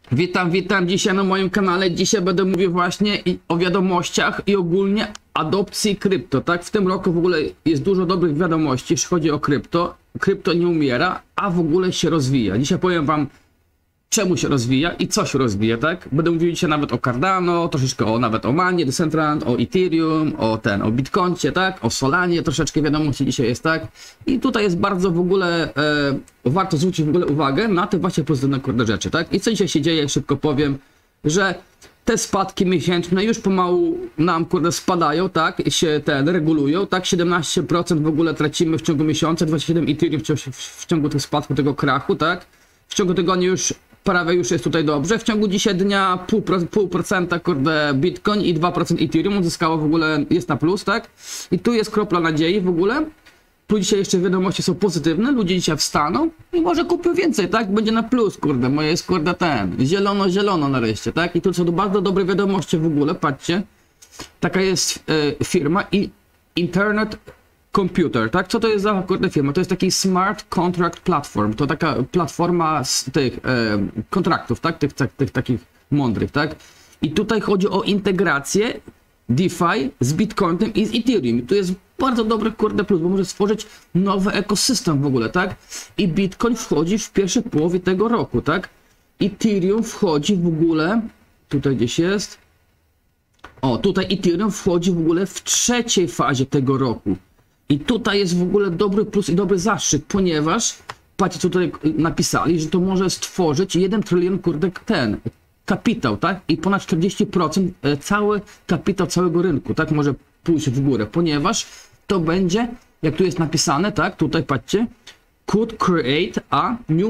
Witam dzisiaj na moim kanale. Dzisiaj będę mówił właśnie o wiadomościach i ogólnie adopcji krypto, tak? W tym roku w ogóle jest dużo dobrych wiadomości, jeśli chodzi o krypto. Krypto nie umiera, a w ogóle się rozwija. Dzisiaj powiem wam, czemu się rozwija i co się rozwija, tak? Będę mówił dzisiaj nawet o Cardano, troszeczkę nawet o Manie, Decentraland, o Ethereum, o Bitcoincie, tak? O Solanie troszeczkę wiadomości dzisiaj jest, tak? I tutaj jest bardzo w ogóle, warto zwrócić w ogóle uwagę na te właśnie pozytywne rzeczy, tak? I co dzisiaj się dzieje, szybko powiem, że te spadki miesięczne już pomału nam spadają, tak? Się regulują, tak? 17% w ogóle tracimy w ciągu miesiąca, 27 Ethereum w ciągu tych spadków, tego krachu, tak? W ciągu tygodnia już prawie już jest tutaj dobrze. W ciągu dzisiaj dnia 0,5% Bitcoin i 2% Ethereum uzyskało w ogóle, jest na plus, tak? I tu jest kropla nadziei w ogóle. Tu dzisiaj jeszcze wiadomości są pozytywne, ludzie dzisiaj wstaną i może kupią więcej, tak? Będzie na plus, moje jest zielono nareszcie, tak? I tu są bardzo dobre wiadomości w ogóle, patrzcie. Taka jest firma i Internet Computer, tak? Co to jest za firma? To jest taki Smart Contract Platform, to taka platforma z tych kontraktów, tak? Tych takich mądrych, tak? I tutaj chodzi o integrację DeFi z Bitcoinem i z Ethereum. I tu jest bardzo dobry plus, bo może stworzyć nowy ekosystem w ogóle, tak? I Bitcoin wchodzi w pierwszej połowie tego roku, tak? Ethereum wchodzi w ogóle, tutaj gdzieś jest, tutaj Ethereum wchodzi w ogóle w trzeciej fazie tego roku. I tutaj jest w ogóle dobry plus i dobry zastrzyk, ponieważ, patrzcie co tutaj napisali, że to może stworzyć 1 trylion kapitał, tak? I ponad 40% cały kapitał całego rynku, tak? Może pójść w górę, ponieważ to będzie, jak tu jest napisane, tak? Tutaj patrzcie, could create a new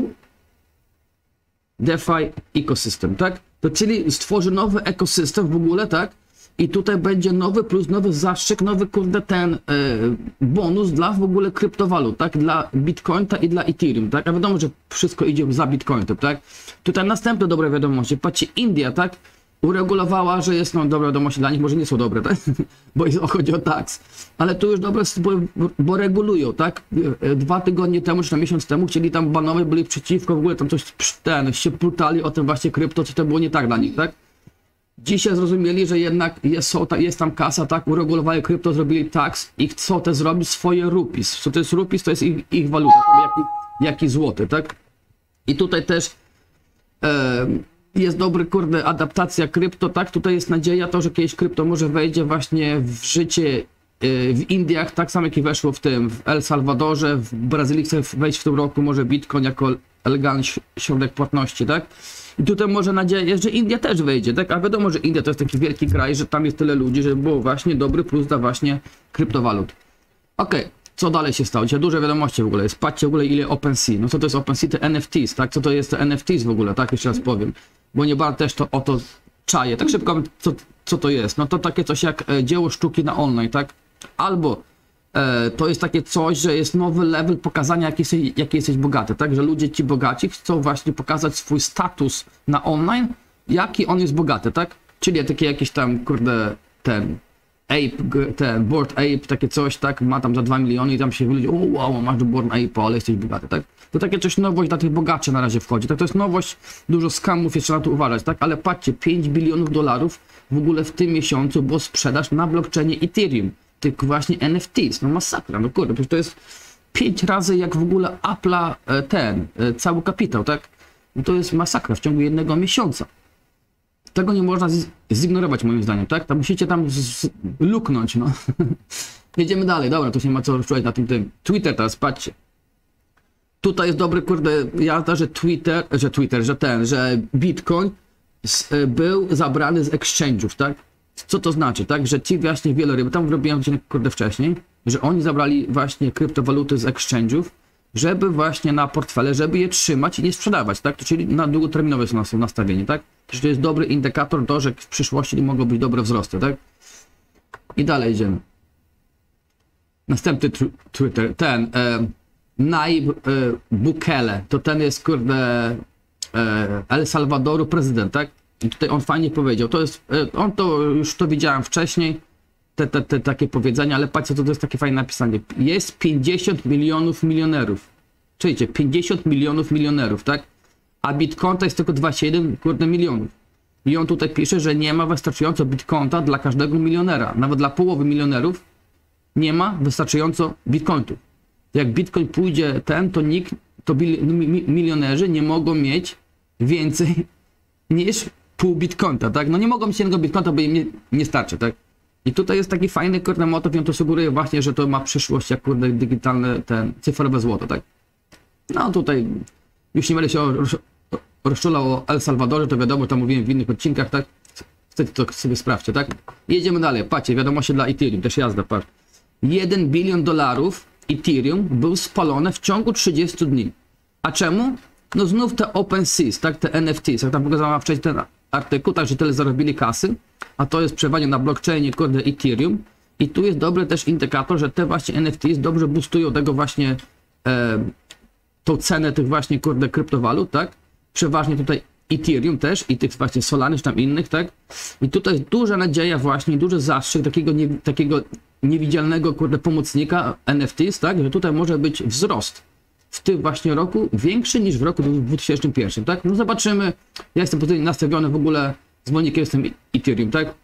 DeFi ecosystem, tak? To czyli stworzy nowy ekosystem w ogóle, tak? I tutaj będzie nowy plus, nowy zastrzyk, nowy bonus dla w ogóle kryptowalut, tak? Dla Bitcoina i dla Ethereum, tak? A wiadomo, że wszystko idzie za Bitcoinem, tak? Tutaj następne dobre wiadomości. Patrzcie, India, tak? Uregulowała, że jest, dobre wiadomości dla nich, może nie są dobre, tak? Bo chodzi o tax. Ale tu już dobre, bo regulują, tak? 2 tygodnie temu, czy na miesiąc temu chcieli tam banować, byli przeciwko, w ogóle tam coś, się plutali o tym właśnie krypto, co to było nie tak dla nich, tak? Dzisiaj zrozumieli, że jednak jest tam kasa, tak, uregulowali krypto, zrobili tax i chcą te zrobić swoje rupees. Co to jest rupees? To jest ich waluta, jaki złoty, tak? I tutaj też jest dobry, adaptacja krypto, tak? Tutaj jest nadzieja to, że kiedyś krypto może wejdzie właśnie w życie w Indiach, tak samo jak i weszło w El Salwadorze, w Brazylii chce wejść w tym roku może Bitcoin jako legalny środek płatności, tak? I tutaj może nadzieja jest, że India też wejdzie, tak? A wiadomo, że India to jest taki wielki kraj, że tam jest tyle ludzi, że było właśnie dobry plus dla właśnie kryptowalut. Okej, co dalej się stało? Dzisiaj duże wiadomości w ogóle jest. Patrzcie w ogóle ile OpenSea. No co to jest OpenSea? Te NFTs, tak? Co to jest te NFTs w ogóle, tak? Jeszcze raz powiem. Bo nie bardzo też o to czaję. Tak szybko, co to jest? No to takie coś jak dzieło sztuki na online, tak? Albo to jest takie coś, że jest nowy level pokazania, jaki jesteś bogaty, tak? Że ludzie ci bogaci chcą właśnie pokazać swój status na online, jaki on jest bogaty, tak? Czyli takie jakieś tam, Bored Ape, takie coś, tak? Ma tam za 2 miliony i tam się ludzie, wow, masz Bored Ape, ale jesteś bogaty, tak? To takie coś nowość dla tych bogaczy na razie wchodzi, tak? To jest nowość, dużo skamów, jeszcze na to uważać, tak? Ale patrzcie, 5 bilionów dolarów w ogóle w tym miesiącu, bo sprzedaż na blockchainie Ethereum. Tych właśnie NFTs, no masakra, no przecież to jest 5 razy jak w ogóle Apple'a cały kapitał, tak? No to jest masakra w ciągu jednego miesiąca. Tego nie można zignorować moim zdaniem, tak? To musicie tam luknąć, no. Jedziemy dalej, dobra, to się nie ma co rozczuwać na tym. Twitter teraz, patrzcie. Tutaj jest dobry, jazda, że Bitcoin był zabrany z exchange'ów, tak? Co to znaczy, tak? Że ci właśnie wieloryby, tam robiłem odcinek wcześniej, że oni zabrali właśnie kryptowaluty z exchange'ów, żeby właśnie na portfele, żeby je trzymać i nie sprzedawać, tak? Czyli na długoterminowe są nastawienie, tak? Czyli to jest dobry indikator to, że w przyszłości mogą być dobre wzrosty, tak? I dalej idziemy. Następny Twitter, Nayib Bukele, to ten jest El Salwadoru prezydent, tak? I tutaj on fajnie powiedział, to jest, już to widziałem wcześniej, te takie powiedzenia, ale patrzcie, to jest takie fajne napisanie. Jest 50 milionów milionerów. Czujcie, 50 milionów milionerów, tak? a Bitcoin jest tylko 21 kurde milionów. I on tutaj pisze, że nie ma wystarczająco Bitcoina dla każdego milionera. Nawet dla połowy milionerów nie ma wystarczająco Bitcoinów. Jak Bitcoin pójdzie to nikt, to milionerzy nie mogą mieć więcej niż pół Bitcoina, tak? No nie mogą mieć jednego Bitcoina, bo im nie starczy, tak? I tutaj jest taki fajny kurde motyw, i on to sugeruje właśnie, że to ma przyszłość jak kurde digitalne, cyfrowe złoto, tak? No tutaj już nie będę się rozczulał o El Salwadorze, to wiadomo, to mówiłem w innych odcinkach, tak? Wtedy to sobie sprawdźcie, tak? Jedziemy dalej, patrzcie, wiadomości dla Ethereum, też jazda, patrz. $1 bilion Ethereum był spalone w ciągu 30 dni. A czemu? No znów te OpenSeas, tak? Te NFTs, jak tam pokazałem wcześniej ten artykuł, także tyle zarobili kasy, a to jest przeważnie na blockchainie, kurde, Ethereum. I tu jest dobry też indykator, że te właśnie NFTs dobrze boostują tego właśnie, tą cenę tych właśnie, kurde, kryptowalut, tak? Przeważnie tutaj Ethereum też i tych właśnie Solany, czy tam innych, tak? I tutaj jest duża nadzieja właśnie, duży zastrzyk takiego niewidzialnego, kurde, pomocnika NFTs, tak? Że tutaj może być wzrost w tym właśnie roku większy niż w roku 2001, tak? No zobaczymy. Ja jestem pozytywnie nastawiony w ogóle, z Monikiem jestem Ethereum, tak?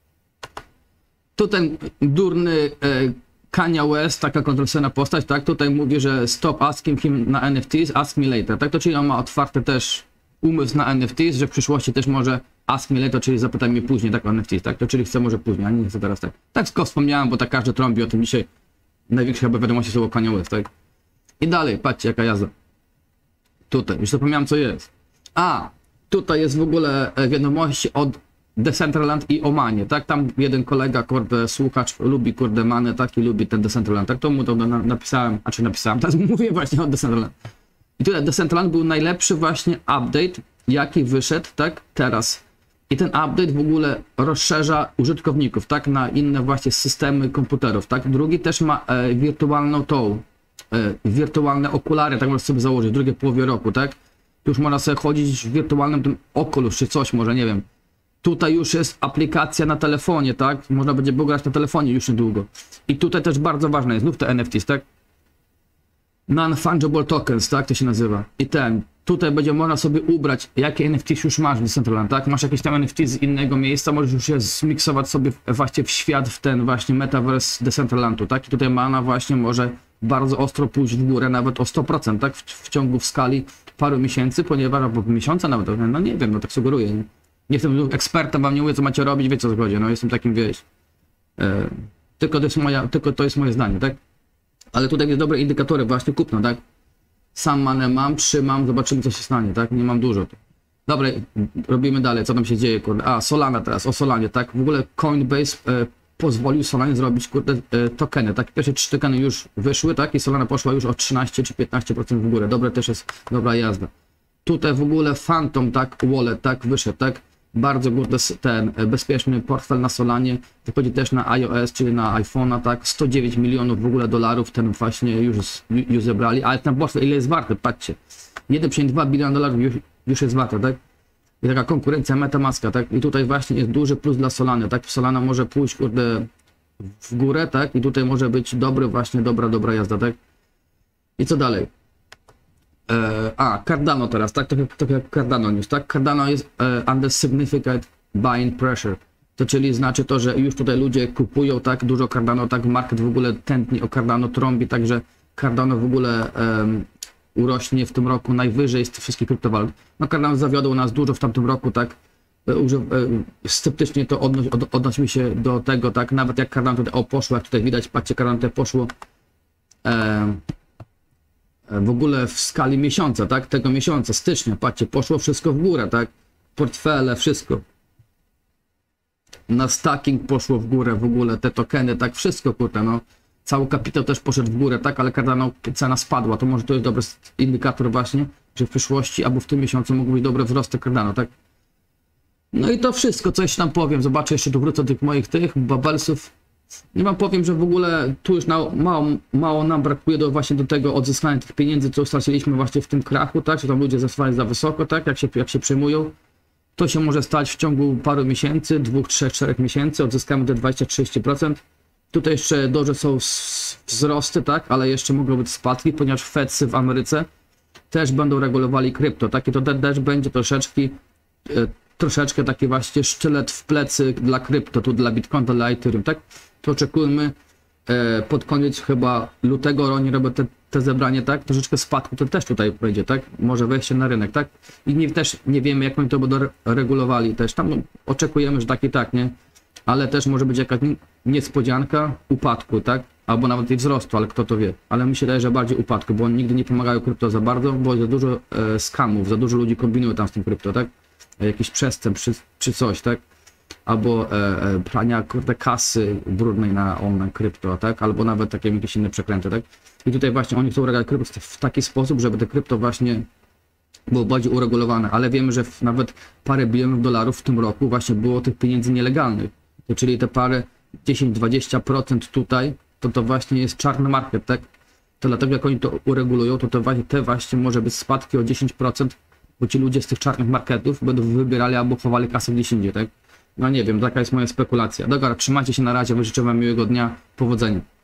Tutaj durny Kanye West, taka kontrowersyjna postać, tak? Tutaj mówi, że stop asking him na NFTs, ask me later, tak? To czyli on ma otwarte też umysł na NFTs, że w przyszłości też może ask me later, czyli zapytaj mnie później, tak, o NFTs, tak? To czyli chce może później, a nie chcę teraz, tak? Tak tylko wspomniałem, bo tak każdy trąbi o tym dzisiaj. Największe chyba wiadomości są o Kanye West, tak? I dalej, patrzcie jaka jazda. Tutaj, już zapomniałem co jest. A, tutaj jest w ogóle wiadomości od Decentraland i Omanie, tak? Tam jeden kolega, kurde, słuchacz, lubi, kurde, Manę, tak? I lubi ten Decentraland, tak? To mu to napisałem, teraz mówię właśnie o Decentraland. I tutaj Decentraland był najlepszy właśnie update, jaki wyszedł, tak? Teraz. I ten update w ogóle rozszerza użytkowników, tak? Na inne właśnie systemy komputerów, tak? Drugi też ma wirtualną wirtualne okulary, tak można sobie założyć w drugiej połowie roku, tak? Już można sobie chodzić w wirtualnym tym Oculus, czy coś może, nie wiem. Tutaj już jest aplikacja na telefonie, tak? Można będzie grać na telefonie już niedługo. I tutaj też bardzo ważne jest, znów te NFTs, tak? Non-fungible tokens, tak? To się nazywa. I tutaj będzie można sobie ubrać, jakie NFTs już masz w Decentraland, tak? Masz jakieś tam NFT z innego miejsca, możesz już je zmiksować sobie właśnie w świat, w ten właśnie metaverse Decentralandu, tak? I tutaj mana właśnie może bardzo ostro pójść w górę, nawet o 100%, tak? W ciągu, w skali paru miesięcy, ponieważ, albo miesiąca nawet, no nie wiem, no tak sugeruję. Nie jestem ekspertem, wam nie mówię, co macie robić, wiecie o co chodzi, no jestem takim, wieś. Tylko to jest moje zdanie, tak? Ale tutaj jest dobre indykatory właśnie kupna, tak? Sam manę mam, trzymam, zobaczymy co się stanie, tak? Nie mam dużo. Dobra, robimy dalej, co tam się dzieje, kurde. A, Solana teraz, o Solanie, tak? W ogóle Coinbase pozwolił Solanie zrobić, kurde, tokeny, tak? Pierwsze 3 tokeny już wyszły, tak? I Solana poszła już o 13 czy 15% w górę. Dobre też jest, dobra jazda. Tutaj w ogóle Phantom, tak? Wallet, tak? Wyszedł, tak? Bardzo kurde, ten bezpieczny portfel na Solanie, wychodzi też na iOS, czyli na iPhone'a, tak? 109 milionów w ogóle dolarów, ten właśnie już zebrali, ale ten portfel ile jest warty, patrzcie. 1,2 biliona dolarów już jest warte, tak? I taka konkurencja MetaMaska, tak? I tutaj właśnie jest duży plus dla Solany, tak? Solana może pójść, kurde, w górę, tak? I tutaj może być dobry właśnie, dobra jazda, tak? I co dalej? Cardano teraz, tak? To jak Cardano News, tak? Cardano jest under significant buying pressure. To czyli znaczy to, że już tutaj ludzie kupują, tak? Dużo Cardano, tak? Market w ogóle tętni o Cardano, trąbi, także Cardano w ogóle urośnie w tym roku najwyżej z tych wszystkich kryptowalut. No Cardano zawiodło nas dużo w tamtym roku, tak? Sceptycznie to odnosiły się do tego, tak? Nawet jak Cardano tutaj poszło, jak tutaj widać, patrzcie, Cardano tutaj poszło w ogóle w skali miesiąca, tak? Tego miesiąca, stycznia, patrzcie, poszło wszystko w górę, tak? Portfele, wszystko. Na stacking poszło w górę w ogóle, te tokeny, tak? Wszystko, kurde, no. Cały kapitał też poszedł w górę, tak? Ale Cardano cena spadła, to może to jest dobry indikator właśnie, że w przyszłości albo w tym miesiącu mogą być dobre wzrosty Cardano, tak? No i to wszystko, co jeszcze tam powiem. Zobaczę, jeszcze tu wrócę do tych babelsów. Nie wam powiem, że w ogóle tu już mało nam brakuje właśnie do tego odzyskania tych pieniędzy, co straciliśmy właśnie w tym krachu, tak? Że tam ludzie zastanawiali za wysoko, tak? Jak się przejmują. To się może stać w ciągu paru miesięcy, 2, 3, 4 miesięcy, odzyskamy te 20-30%. Tutaj jeszcze dobrze są wzrosty, tak? Ale jeszcze mogą być spadki, ponieważ Fedsy w Ameryce też będą regulowali krypto, tak? I to też będzie troszeczkę taki właśnie sztylet w plecy dla krypto, tu dla Bitcoina, dla Ethereum, tak? To oczekujmy pod koniec chyba lutego, oni robią te zebranie, tak? Troszeczkę spadku to też tutaj będzie, tak? Może wejście na rynek, tak? I też nie wiemy, jak oni to będą regulowali też. Tam oczekujemy, że tak i tak, nie? Ale też może być jakaś niespodzianka upadku, tak? Albo nawet i wzrostu, ale kto to wie. Ale mi się wydaje, że bardziej upadku, bo oni nigdy nie pomagają krypto za bardzo, bo za dużo skamów, za dużo ludzi kombinuje tam z tym krypto, tak? Jakiś przestępstw czy coś, tak? Albo prania kurde kasy brudnej na krypto, tak? Albo nawet takie jakieś inne przekręty, tak? I tutaj właśnie oni chcą regulować krypto w taki sposób, żeby te krypto właśnie było bardziej uregulowane, ale wiemy, że nawet parę bilionów dolarów w tym roku właśnie było tych pieniędzy nielegalnych, czyli te parę 10-20% tutaj, to właśnie jest czarny market, tak? To dlatego jak oni to uregulują, to te właśnie może być spadki o 10%, bo ci ludzie z tych czarnych marketów będą wybierali albo chowali kasę gdzieś indziej, tak? No nie wiem, taka jest moja spekulacja. Dobra, trzymajcie się na razie, życzę wam miłego dnia, powodzenia.